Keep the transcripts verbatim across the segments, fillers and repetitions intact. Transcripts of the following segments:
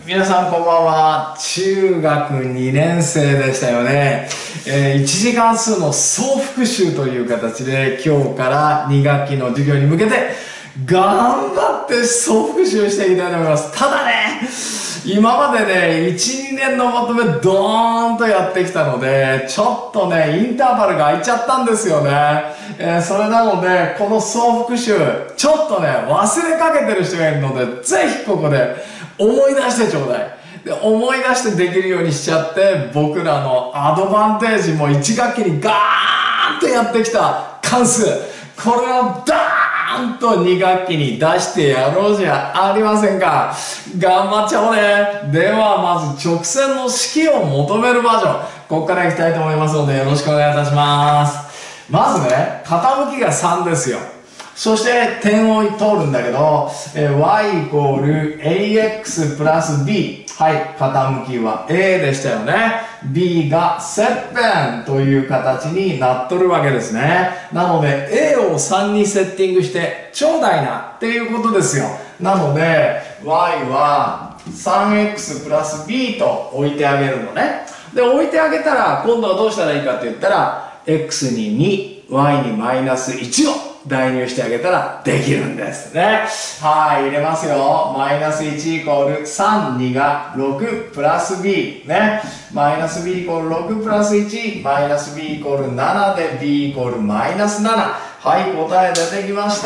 皆さんこんばんは。中学にねん生でしたよね。えー、いち次関数の総復習という形で今日からに学期の授業に向けて頑張って総復習していきたいと思います。ただね、今までね、いち、にねんのまとめドーンとやってきたので、ちょっとね、インターバルが空いちゃったんですよね。えー、それなので、この総復習、ちょっとね、忘れかけてる人がいるので、ぜひここで思い出してちょうだい。で、思い出してできるようにしちゃって、僕らのアドバンテージもいち学期にガーンとやってきた関数、これをダーンとに学期に出してやろうじゃありませんか。頑張っちゃおうね。ではまず直線の式を求めるバージョン、ここからいきたいと思いますのでよろしくお願いいたします。まずね、傾きがさんですよ。そして点を通るんだけど、えー、y イコール エーエックス プラス b。はい、傾きは A でしたよね。B が切片という形になっとるわけですね。なので A をさんにセッティングしてちょうだいなっていうことですよ。なので y は スリーエックス プラス b と置いてあげるのね。で、置いてあげたら今度はどうしたらいいかって言ったら x にに、y にマイナスいちを代入してあげたらできるんですね。はい、入れますよ。マイナスいちイコールさん、にがろくプラス b ね。マイナス b イコールろくプラスいち、マイナス b イコールななで b イコールマイナスなな。はい、答え出てきました。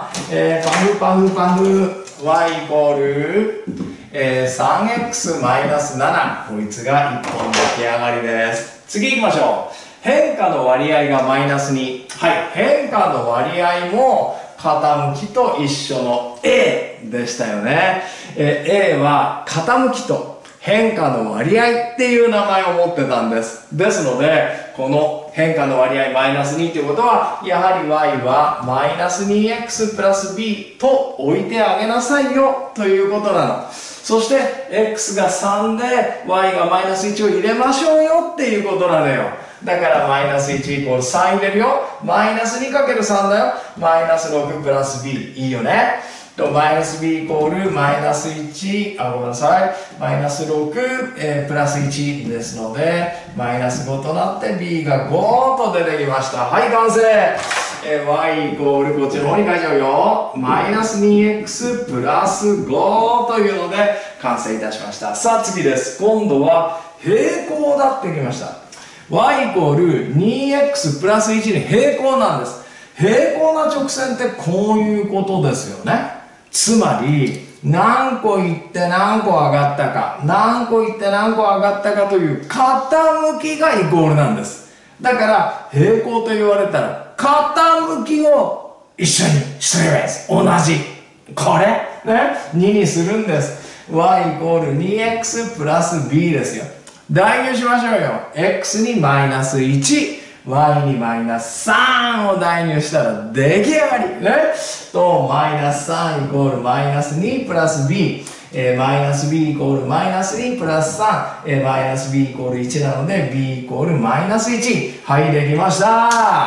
えー、パフパフパフ y イコール、えー、スリーエックス マイナスなな。こいつがいっぽん出来上がりです。次行きましょう。変化の割合がマイナスに。はい。変化の割合も傾きと一緒の A でしたよね。え A は傾きと変化の割合っていう名前を持ってたんです。ですので、この変化の割合マイナスにということは、やはり y はマイナス にエックス プラス b と置いてあげなさいよということなの。そして、x がさんで y がマイナスいちを入れましょうよっていうことなのよ。だからマイナスいちイコールさん入れるよ。マイナスにかけるさんだよ。マイナスろくプラス b。いいよね。と、マイナス b イコールマイナスいち、あ、ごめんなさい。マイナスろく、えー、プラスいちですので、マイナスごとなって b がごと出てきました。はい、完成。えー、y イコールこっちの方に書いちゃうよ。マイナス にエックス プラスごというので完成いたしました。さあ次です。今度は平行だってきました。y イコール にエックス プラスいちに平行なんです。平行な直線ってこういうことですよね。つまり、何個いって何個上がったか、何個いって何個上がったかという傾きがイコールなんです。だから、平行と言われたら、傾きを一緒にしとけばいいです。同じ。これ、ね、ににするんです。y イコール にエックス プラス b ですよ。代入しましょうよ。x にマイナスいち、y にマイナスさんを代入したら出来上がり。ね。と、マイナスさんイコールマイナスにプラス b。えー、マイナス b イコールマイナスにプラスさん。えー、マイナス b イコールいちなので b イコールマイナスいち。はい、できました。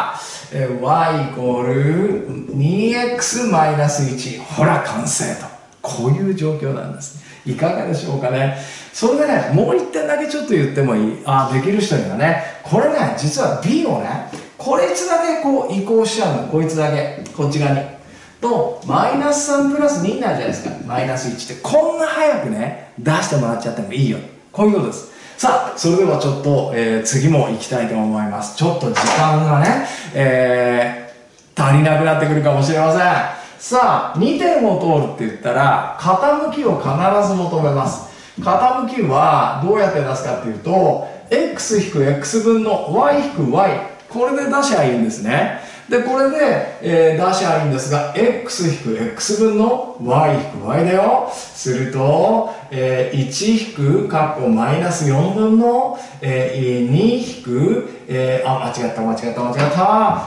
えー、y イコール にエックス マイナスいち。ほら、完成と。こういう状況なんです。いかがでしょうかね。それでね、もう一点だけちょっと言ってもいい。あ、できる人にはね、これね、実は b をね、こいつだけこう移行しちゃうの。こいつだけ。こっち側に。と、マイナスさんプラスにになるじゃないですか。マイナスいちって。こんな早くね、出してもらっちゃってもいいよ。こういうことです。さあ、それではちょっと、えー、次も行きたいと思います。ちょっと時間がね、えー、足りなくなってくるかもしれません。さあ、にてんを通るって言ったら、傾きを必ず求めます。傾きはどうやって出すかっていうと、x-x 分の y-y。これで出しゃいいんですね。で、これで、えー、出しゃいいんですが、x-x 分の y-y だよ。すると、えー、いち引く、かっこマイナスよんぶんの、えー、に引く、えー、あ、間違った、間違った、間違った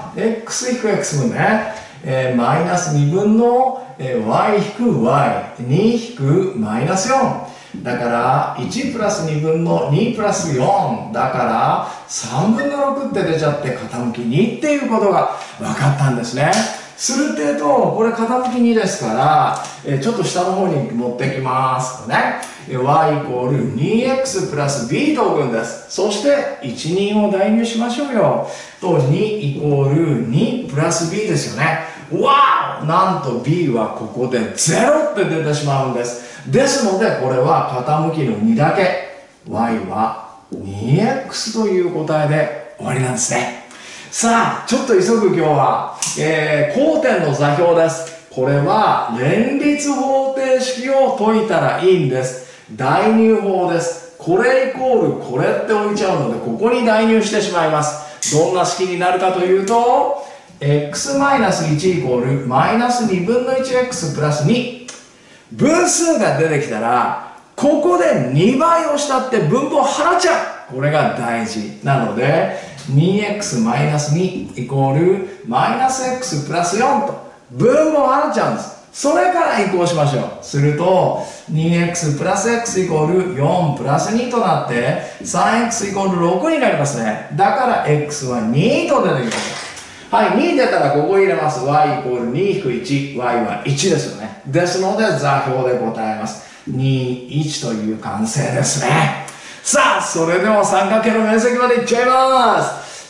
。x-x 分ね。えー、マイナスにぶんの、えー、y-y。に引くマイナスよん。だから、いちプラスにぶんのにプラスよん。だから、さんぶんのろくって出ちゃって傾きにっていうことが分かったんですね。 するってと、これ傾きにですから、えー、ちょっと下の方に持ってきますとね、y イコール にエックス プラス b と置くんです。そして、いち、にを代入しましょうよ。と、にイコールにプラス b ですよね。わー、なんと b はここでゼロって出てしまうんです。ですので、これは傾きのにだけ。y は にエックス という答えで終わりなんですね。さあ、ちょっと急ぐ今日は、えー、交点の座標です。これは連立方程式を解いたらいいんです。代入法です。これイコールこれって置いちゃうので、ここに代入してしまいます。どんな式になるかというと、x マイナスいちイコールマイナスにぶんの いちエックス プラスに。分数が出てきたら、ここでにばいをしたって分母を払っちゃう。これが大事。なので、にエックス マイナスにイコールマイナス x プラスよんと分母を払っちゃうんです。それから移行しましょう。すると、にエックス プラス x イコールよんプラスにとなって、さんエックス イコールろくになりますね。だから x はにと出てきます。はい、に出たらここ入れます。y イコールに引くいち。y はいちですよね。ですので座標で答えます。に、いちという完成ですね。さあ、それでは三角形の面積までいっちゃいます。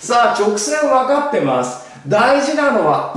さあ、直線分かってます。大事なのは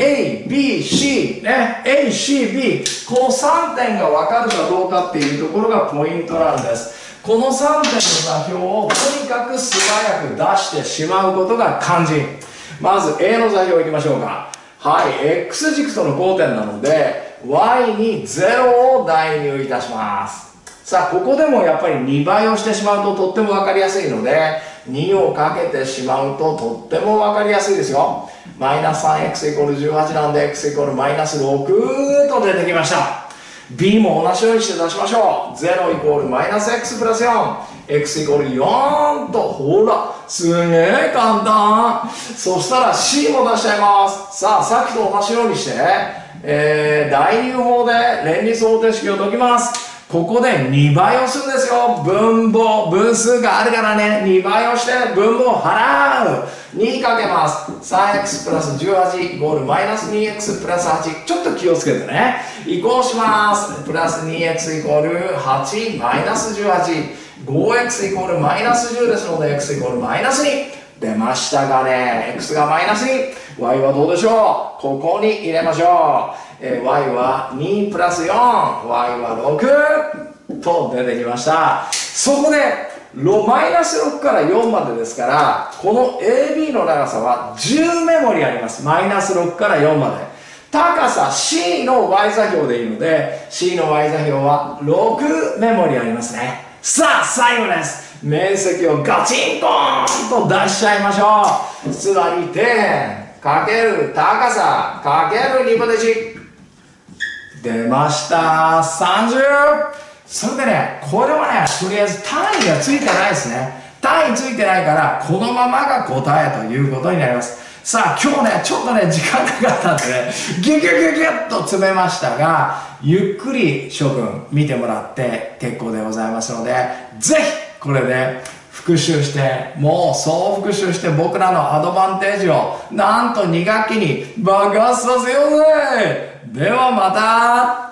A、B、C、ね。A、C、B。このさんてんが分かるかどうかっていうところがポイントなんです。このさんてんの座標をとにかく素早く出してしまうことが肝心。まず A の座標いきましょうか。はい、X 軸との交点なので、y にゼロを代入いたします。さあ、ここでもやっぱりにばいをしてしまうととっても分かりやすいので、にをかけてしまうととっても分かりやすいですよ。マイナス さんエックス イコールじゅうはちなんで x イコールマイナスろくと出てきました。b も同じようにして出しましょう。ゼロイコールマイナス x プラスよん。x イコールよんと、ほら、すげえ簡単。そしたら c も出しちゃいます。さあ、さっきと同じようにして、えー、代入法で連立方程式を解きます。ここでにばいをするんですよ。分母、分数があるからね、にばいをして分母を払う。にかけます。さんエックス プラスじゅうはちイコールマイナス にエックス プラスはち。ちょっと気をつけてね。移行します。プラス にエックス イコールはちマイナスじゅうはち。ごエックス イコールマイナスじゅうですので x イコールマイナスに。出ましたがね、x がマイナスに。y はどうでしょう。ここに入れましょう。えー、y はにプラスよん。y はろくと出てきました。そこで、マイナスろくからよんまでですから、この エービー の長さはじゅうメモリあります。マイナスろくからよんまで。高さ C の y 座標でいいので、C の y 座標はろくメモリありますね。さあ、最後です。面積をガチンコーンと出しちゃいましょう。つまり点かける高さかけるにぶんのいち。出ました。さんじゅう。それでね、これはね、とりあえず単位がついてないですね。単位ついてないから、このままが答えということになります。さあ、今日ね、ちょっとね、時間かかったんでね、ギュギュギュギュッと詰めましたが、ゆっくり諸君見てもらって結構でございますので、ぜひこれで復習して、もう総復習して僕らのアドバンテージをなんとに学期に爆発させようぜ。ではまた。